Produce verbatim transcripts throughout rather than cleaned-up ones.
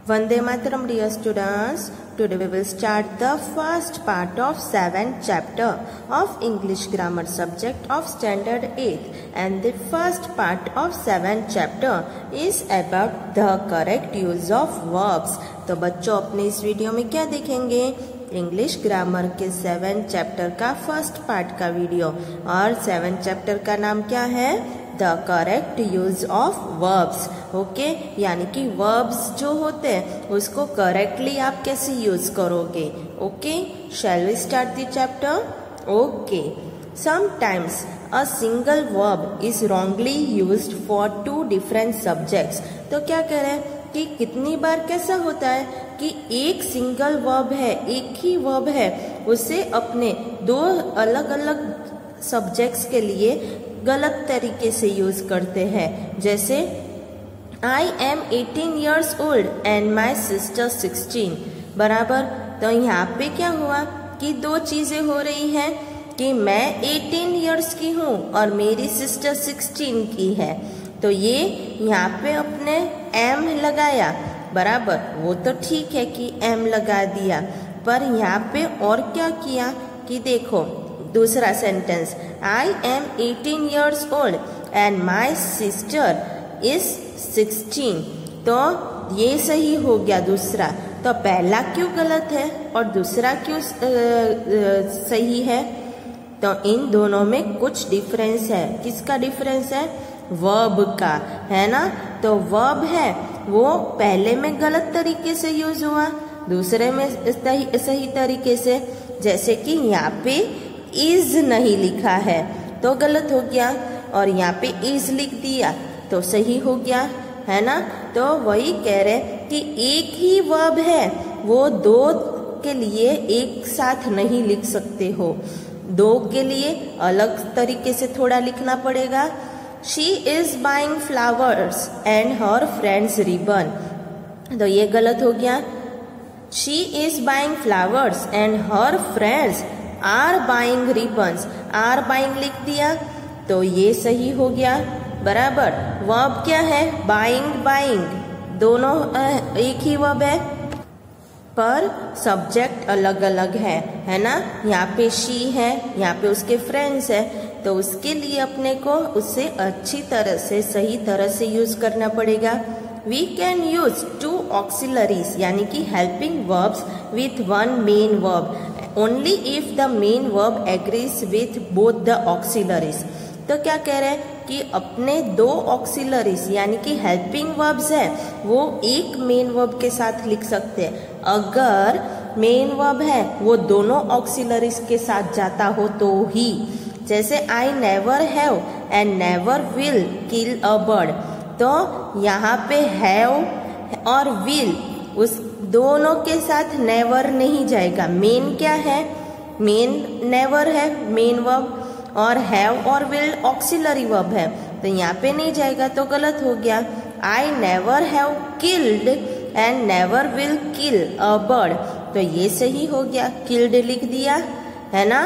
Vande Mataram, dear students. Today we will start the first part of seventh chapter of English grammar subject of standard eighth, and the first part of seventh chapter is about the correct use of verbs. तो बच्चों अपने इस video में क्या देखेंगे? English grammar के seventh chapter का first part का वीडियो, और सेवेंथ चैप्टर का नाम क्या है? The correct use of verbs. Okay, यानी कि वर्ब्स जो होते हैं उसको करेक्टली आप कैसे यूज करोगे. Okay, shall we start the chapter? Okay, sometimes a single verb is wrongly used for two different subjects. तो क्या कह रहे हैं कि कितनी बार कैसा होता है कि एक सिंगल वर्ब है, एक ही वर्ब है, उसे अपने दो अलग अलग सब्जेक्ट्स के लिए गलत तरीके से यूज करते हैं. जैसे I am eighteen years old and my sister sixteen. बराबर. तो यहाँ पे क्या हुआ कि दो चीजें हो रही हैं कि मैं एटीन ईयर्स की हूँ और मेरी सिस्टर सिक्सटीन की है. तो ये यहाँ पे अपने एम लगाया. बराबर, वो तो ठीक है कि एम लगा दिया, पर यहाँ पे और क्या किया कि देखो दूसरा sentence, I am eighteen years old and my sister is sixteen. तो ये सही हो गया दूसरा. तो पहला क्यों गलत है और दूसरा क्यों सही है? तो इन दोनों में कुछ डिफरेंस है. किसका डिफरेंस है? वर्ब का, है ना. तो वर्ब है वो पहले में गलत तरीके से यूज हुआ, दूसरे में सही, सही तरीके से. जैसे कि यहाँ पे इज नहीं लिखा है तो गलत हो गया, और यहाँ पे इज लिख दिया तो सही हो गया, है ना. तो वही कह रहे कि एक ही वर्ब है, वो दो के लिए एक साथ नहीं लिख सकते हो, दो के लिए अलग तरीके से थोड़ा लिखना पड़ेगा. She is buying flowers and her friends ribbon. तो ये गलत हो गया. She is buying flowers and her friends are buying ribbons. Are buying लिख दिया तो ये सही हो गया. बराबर. वर्ब क्या है? बाइंग. बाइंग दोनों एक ही वर्ब है, पर सब्जेक्ट अलग अलग है, है ना. यहाँ पे शी है, यहाँ पे उसके फ्रेंड्स है, तो उसके लिए अपने को उससे अच्छी तरह से सही तरह से यूज करना पड़ेगा. We can use two auxiliaries यानी कि helping verbs with one main verb only if the main verb agrees with both the auxiliaries. तो क्या कह रहे हैं कि अपने दो ऑक्सिलरीज यानी कि हेल्पिंग वर्ब्स है वो एक मेन वर्ब के साथ लिख सकते हैं, अगर मेन वर्ब है वो दोनों ऑक्सिलरीज के साथ जाता हो तो ही. जैसे I never have and never will kill a bird. तो यहाँ पे हैव और विल उस दोनों के साथ नेवर नहीं जाएगा. मेन क्या है? मेन नेवर है, मेन वर्ब, और हैव और विल ऑक्सिलरी वर्ब है, तो यहाँ पे नहीं जाएगा तो गलत हो गया. I never have killed and never will kill a bird. तो ये सही हो गया, किल्ड लिख दिया, है ना.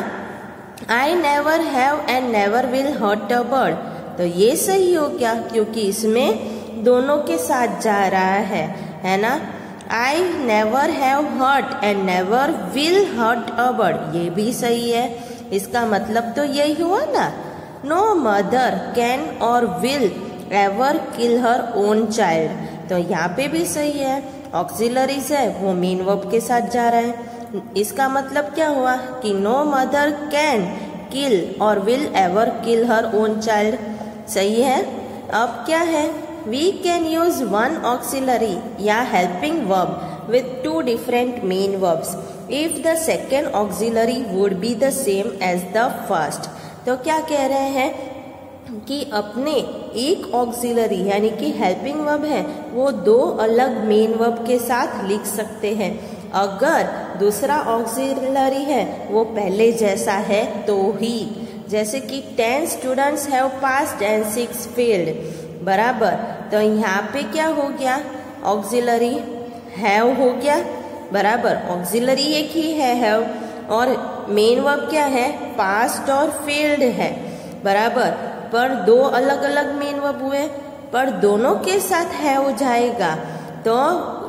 I never have and never will hurt a bird. तो ये सही हो गया क्योंकि इसमें दोनों के साथ जा रहा है, है ना. I never have hurt and never will hurt a bird. ये भी सही है. इसका मतलब तो यही हुआ ना. No mother can or will ever kill her own child. तो यहाँ पे भी सही है. ऑक्सिलरीज है वो मेन वर्ब के साथ जा रहा है. इसका मतलब क्या हुआ कि no mother can kill or will ever kill her own child. सही है. अब क्या है? We can use one auxiliary या helping verb with two different main verbs if the second auxiliary would be the same as the first. तो क्या कह रहे हैं कि अपने एक ऑक्सिलरी यानी कि हेल्पिंग वर्ब है वो दो अलग मेन वर्ब के साथ लिख सकते हैं, अगर दूसरा ऑक्सिलरी है वो पहले जैसा है तो ही. जैसे कि ten students have passed and six failed. बराबर. तो यहाँ पे क्या हो गया? ऑक्सिलरी हैव हो गया. बराबर. ऑक्सिलरी एक ही है हैव, और मेन वर्ब क्या है? पास्ट और फेल्ड है. बराबर. पर दो अलग अलग मेन वर्ब हुए, पर दोनों के साथ हैव जाएगा तो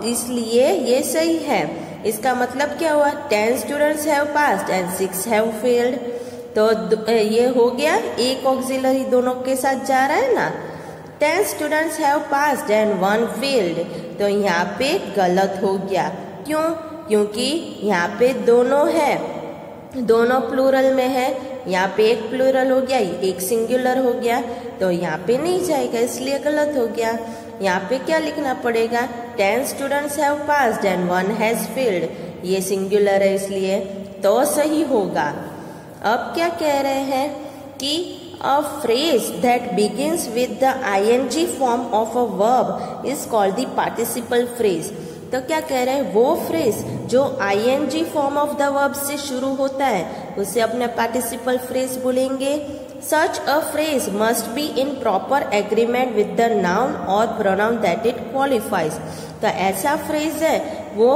इसलिए ये सही है। इसका मतलब क्या हुआ, ten students have passed and six have failed. तो ये हो गया, एक ऑक्सिलरी दोनों के साथ जा रहा है ना। Ten students have passed and one failed, तो यहाँ पे गलत हो गया। क्यों? क्योंकि यहाँ पे दोनों है, दोनों प्लूरल में है। यहाँ पे एक प्लूरल हो गया, एक सिंगुलर हो गया, तो यहाँ पे नहीं जाएगा, इसलिए गलत हो गया। यहाँ पे क्या लिखना पड़ेगा, ten students have passed and one has failed, ये सिंगुलर है इसलिए तो सही होगा। अब क्या कह रहे हैं कि a phrase that begins with the ING form of a verb is called the participle phrase. तो क्या कह रहे हैं, वो फ्रेज जो ING form of the verb से शुरू होता है उसे अपने पार्टिसिपल फ्रेज बोलेंगे। Such a phrase must be in proper agreement with the noun or pronoun that it qualifies. तो ऐसा फ्रेज है वो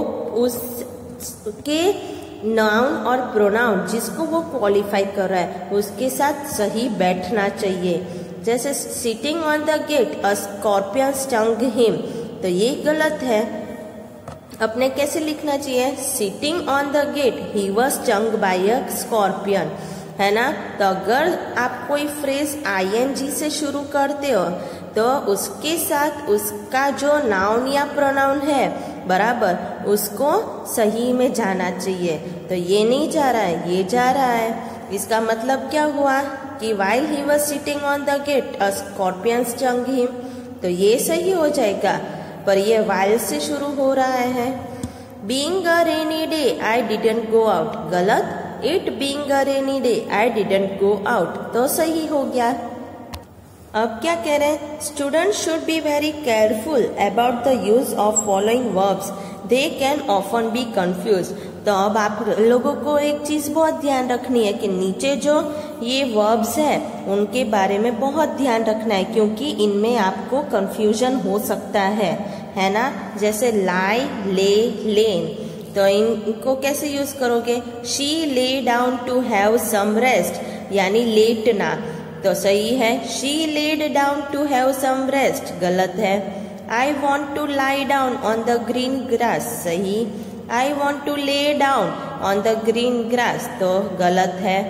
उसके नाउन और प्रोनाउन जिसको वो क्वालिफाई कर रहा है उसके साथ सही बैठना चाहिए। जैसे sitting on the gate a scorpion stung him, तो ये गलत है। अपने कैसे लिखना चाहिए, sitting on the gate he was stung by a scorpion, है ना। तो अगर आप कोई फ्रेज आईएनजी से शुरू करते हो तो उसके साथ उसका जो नाउन या प्रोनाउन है बराबर उसको सही में जाना चाहिए। तो ये नहीं जा रहा है, ये जा रहा है। इसका मतलब क्या हुआ कि while he was sitting on the gate a scorpion stung him, तो ये सही हो जाएगा, पर ये while से शुरू हो रहा है। Being a rainy day I didn't go out, गलत। It being a rainy day I didn't go out, तो सही हो गया। अब क्या कह रहे हैं, student should be very careful about the use of following verbs, they can often be confuse. तो अब आप लोगों को एक चीज बहुत ध्यान रखनी है कि नीचे जो ये वर्ब्स है उनके बारे में बहुत ध्यान रखना है, क्योंकि इनमें आपको कंफ्यूजन हो सकता है, है ना। जैसे लाई, ले, लेन, तो इनको कैसे यूज करोगे, she lay down to have some rest, यानी लेटना, तो सही है। She laid down to have some rest, गलत है। I want to lie down on the green grass, सही। I want to lay down on the green grass, तो गलत है।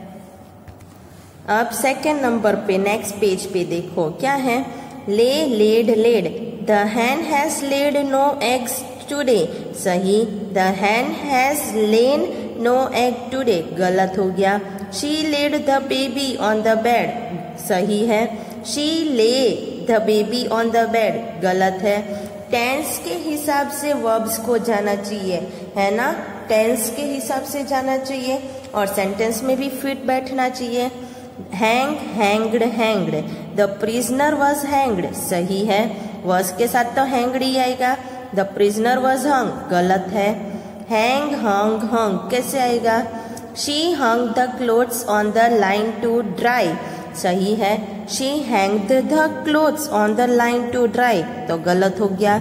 अब सेकेंड नंबर पे नेक्स्ट पेज पे देखो क्या है, lay, laid, laid, the hen has laid no eggs today, सही। The hen has lane no egg today, गलत हो गया। She laid the baby on the bed, सही है। She lay the baby on the bed, गलत है। Tense के हिसाब से वर्ब्स को जाना चाहिए, है ना। टेंस के हिसाब से जाना चाहिए और सेंटेंस में भी फिट बैठना चाहिए। Hang, hanged, hanged, the prisoner was hanged, सही है। वॉज के साथ तो हैंग्ड ही आएगा। द प्रिजनर वॉज हंग, गलत है। हैंग, हंग, हंग कैसे आएगा, she hung the clothes on the line to dry, सही है। She hanged the clothes on the line to dry, तो गलत हो गया।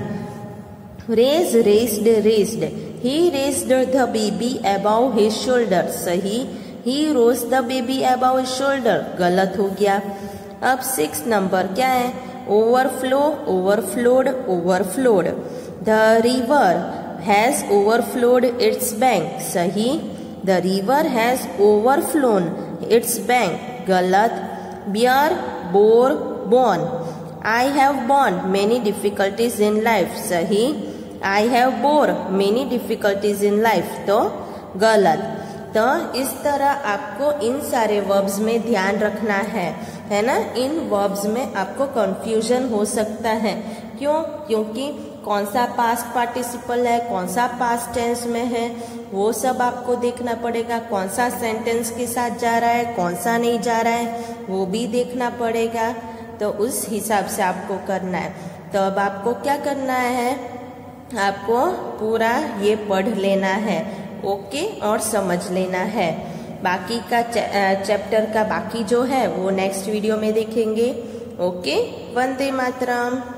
Raise, raised, raised, he raised the baby above his shoulder, सही। He rose the baby above his shoulder, गलत हो गया। अब सिक्स नंबर क्या है, overflow, overflowed, overflowed, the river has overflowed its bank, सही। The river has overflown its bank, गलत। Bear, bore, borne, I have borne many difficulties in life, सही। I have bore many difficulties in life, तो गलत। तो इस तरह आपको इन सारे वर्ब्स में ध्यान रखना है, है ना। इन वर्ब्स में आपको कंफ्यूजन हो सकता है, क्यों, क्योंकि कौन सा पास्ट पार्टिसिपल है, कौन सा पास्ट टेंस में है, वो सब आपको देखना पड़ेगा। कौन सा सेंटेंस के साथ जा रहा है, कौन सा नहीं जा रहा है, वो भी देखना पड़ेगा। तो उस हिसाब से आपको करना है। तो अब आपको क्या करना है, आपको पूरा ये पढ़ लेना है, ओके, और समझ लेना है। बाकी का चैप्टर का बाकी जो है वो नेक्स्ट वीडियो में देखेंगे। ओके, वंदे मातरम।